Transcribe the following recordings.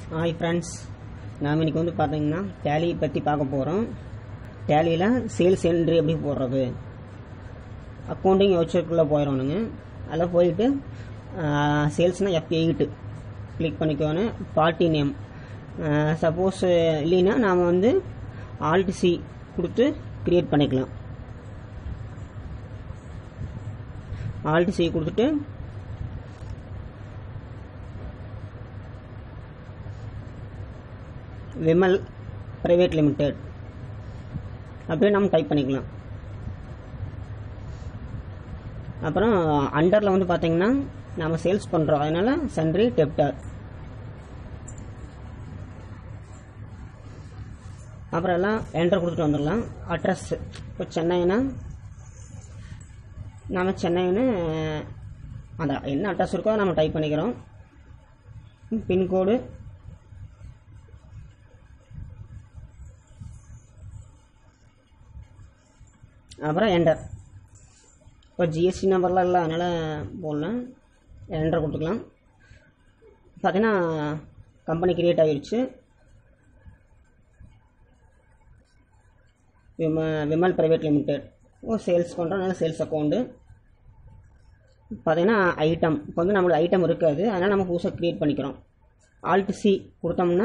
Hi friends, நாம் இன்றைக்கி வந்து பார்த்தீங்கன்னா டேலி பற்றி பார்க்க போகிறோம். டேலியில் சேல்ஸ் என்ட்ரி எப்படி போடுறது, அக்கௌண்டிங் வெப்சைட்குள்ளே போயிடணுங்க. அதில் போயிட்டு சேல்ஸ்னால் F8 கிளிக் பண்ணிக்கோணும். பார்ட்டி நேம் சப்போஸ் இல்லைன்னா நாம் வந்து Alt C கொடுத்து க்ரியேட் பண்ணிக்கலாம். Alt C கொடுத்துட்டு விமல் பிரைவேட் லிமிடெட் அப்படியே நம்ம டைப் பண்ணிக்கலாம். அப்புறம் அண்டரில் வந்து பார்த்தீங்கன்னா நம்ம சேல்ஸ் பண்ணுறோம், அதனால் சன்ட்ரி டெப்டர். அப்புறம் எல்லாம் என்டர் கொடுத்துட்டு வந்துடலாம். அட்ரஸ் இப்போ சென்னைனா நம்ம சென்னைன்னு அந்த என்ன அட்ரஸ் இருக்கோ நம்ம டைப் பண்ணிக்கிறோம். பின்கோடு அப்புறம் என்டர். இப்போ ஜிஎஸ்டி நம்பர்லாம் இல்லை, அதனால் போடலாம். என்டர் கொடுத்துக்கலாம். பார்த்தீங்கன்னா கம்பெனி க்ரியேட் ஆகிடுச்சு. விமல் பிரைவேட் லிமிடெட் சேல்ஸ் பண்ணுறோம், அதனால் சேல்ஸ் அக்கௌண்ட்டு. பார்த்தீங்கன்னா ஐட்டம் இப்போ வந்து நம்மளுக்கு ஐட்டம் இருக்காது, அதனால் நம்ம புதுசாக க்ரியேட் பண்ணிக்கிறோம். Alt C கொடுத்தோம்னா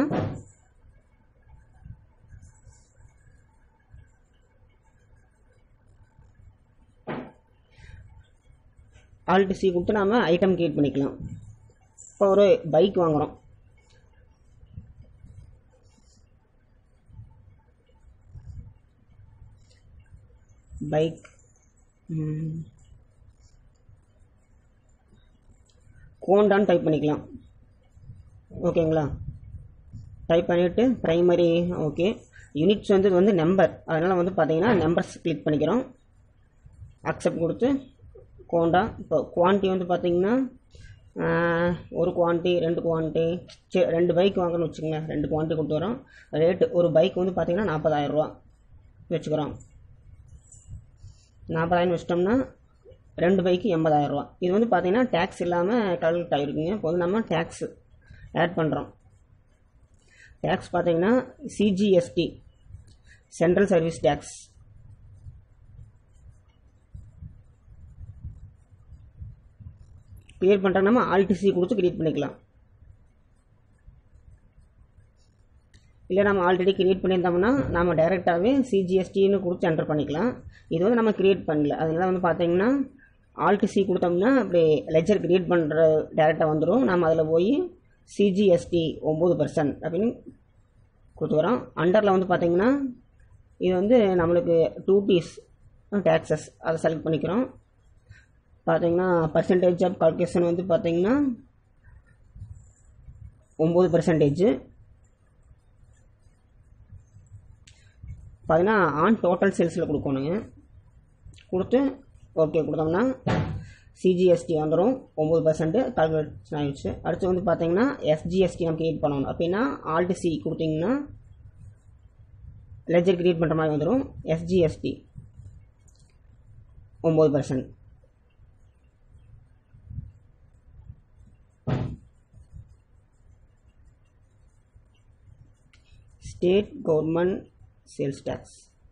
Alt C கொடுத்து நாம் ஐட்டம் க்ரியேட் பண்ணிக்கலாம். இப்போ ஒரு பைக் வாங்குகிறோம். பைக் கோண்டான்னு டைப் பண்ணிக்கலாம். ஓகேங்களா? டைப் பண்ணிவிட்டு ப்ரைமரி ஓகே. யூனிட்ஸ் வந்து நம்பர், அதனால் வந்து பார்த்தீங்கன்னா நம்பர்ஸ் கிளிக் பண்ணிக்கிறோம். அக்செப்ட் கொடுத்து கோண்டா. இப்போ குவான்டிட்டி வந்து பார்த்தீங்கன்னா ஒரு குவான்டிட்டி, 2 குவான்டிட்டி, 2 பைக் வாங்கணும்னு வச்சுக்கோங்க. 2 குவான்டிட்டி கொடுத்து வரோம். ரேட்டு ஒரு பைக் வந்து பார்த்தீங்கன்னா 40,000 ரூபா வச்சுக்கிறோம். 40,000 வச்சிட்டோம்னா 2 பைக்கு 80,000 ரூபா. இது வந்து பார்த்தீங்கன்னா டேக்ஸ் இல்லாமல் கால்குலேட் ஆகிருக்குங்க. இப்போ வந்து நம்ம டேக்ஸ் ஆட் பண்ணுறோம். டேக்ஸ் பார்த்தீங்கன்னா CGST central service tax. Create பண்ணுறோம். நம்ம Alt C கொடுத்து கிரியேட் பண்ணிக்கலாம். இல்லை நம்ம ஆல்ரெடி கிரியேட் பண்ணியிருந்தோம்னா நம்ம டைரெக்டாகவே CGSTன்னு கொடுத்து என்டர் பண்ணிக்கலாம். இது வந்து நம்ம கிரியேட் பண்ணல, அதனால வந்து பார்த்தீங்கன்னா Alt C கொடுத்தோம்னா அப்படி லெஜர் கிரியேட் பண்ணுற டேரெக்டாக வந்துடும். நம்ம அதில் போய் CGST 9% அப்படின்னு கொடுத்துக்கிறோம். அண்டரில் வந்து பார்த்தீங்கன்னா இது வந்து நம்மளுக்கு 2Ts டேக்ஸஸ், அதை செலக்ட் பண்ணிக்கிறோம். பார்த்தீங்கன்னா பர்சன்டேஜ் ஆஃப் கால்குலேஷன் வந்து பார்த்தீங்கன்னா 9%. பார்த்தீங்கன்னா ஆன் டோட்டல் சேல்ஸில் கொடுக்கணுங்க. கொடுத்து ஓகே கொடுத்தோம்னா CGST வந்துடும். 9% கால்குலேஷன் ஆகிடுச்சு. அடுத்து வந்து பார்த்தீங்கன்னா SGST நம்ம கிரியேட் பண்ணணும். அப்படின்னா Alt C கொடுத்தீங்கன்னா லெஜர் கிரியேட் பண்ணுற மாதிரி வந்துடும். SGST 9%. State government sales tax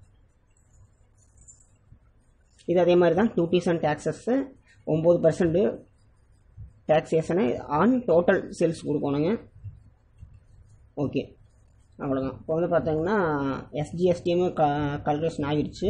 இது அதே மாதிரி தான். 2Ts அண்ட் டேக்ஸஸ் 9% டேக்ஸேஷனை ஆன் டோட்டல் சேல்ஸ் கொடுக்கணுங்க. ஓகே, அவ்வளோதான். இப்போ வந்து பார்த்தீங்கன்னா SGSTயும் கால்குலேஷன் ஆகிடுச்சு.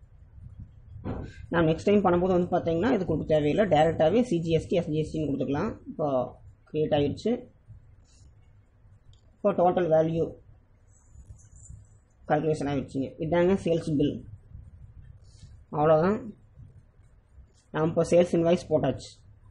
நான் நெக்ஸ்ட் டைம் பண்ணும்போது வந்து பார்த்தீங்கன்னா இது கொடுக்க தேவையில்லை, டேரெக்டாகவே CGST SGSTன்னு கொடுத்துக்கலாம். இப்போ க்ரியேட் ஆகிடுச்சு. இப்போ டோட்டல் வேல்யூ கால்குலேஷன் ஆகிடுச்சிங்க. இதாங்க சேல்ஸ் பில். அவ்வளோதான். நாம் இப்போ சேல்ஸ் இன்வாய்ஸ் போட்டாச்சு.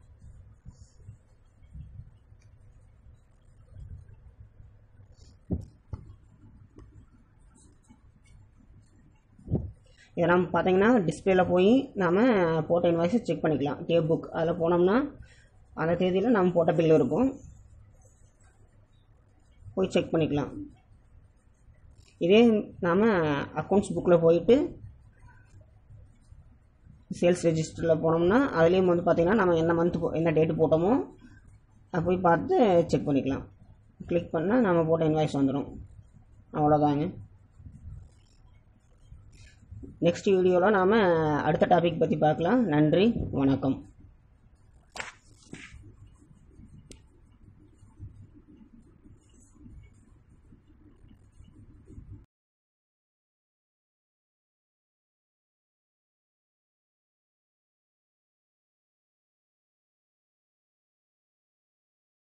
இதை நம்ம பார்த்தீங்கன்னா டிஸ்பிளேல போய் நாம் போட்ட இன்வாய்ஸை செக் பண்ணிக்கலாம். டேப் புக் அதில் போனோம்னா அந்த தேதியில் நம்ம போட்ட பில் இருக்கும், போய் செக் பண்ணிக்கலாம். இதே நாம் அக்கௌண்ட்ஸ் புக்கில் போயிட்டு சேல்ஸ் ரெஜிஸ்டரில் போனோம்னா அதுலேயும் வந்து பார்த்திங்கன்னா நம்ம என்ன மந்த் என்ன டேட்டு போட்டோமோ போய் பார்த்து செக் பண்ணிக்கலாம். கிளிக் பண்ணால் நம்ம போட்ட இன்வாய்ஸ் வந்துடும். அவ்வளோதாங்க. நெக்ஸ்ட் வீடியோவில் நாம் அடுத்த டாபிக் பற்றி பார்க்கலாம். நன்றி, வணக்கம்.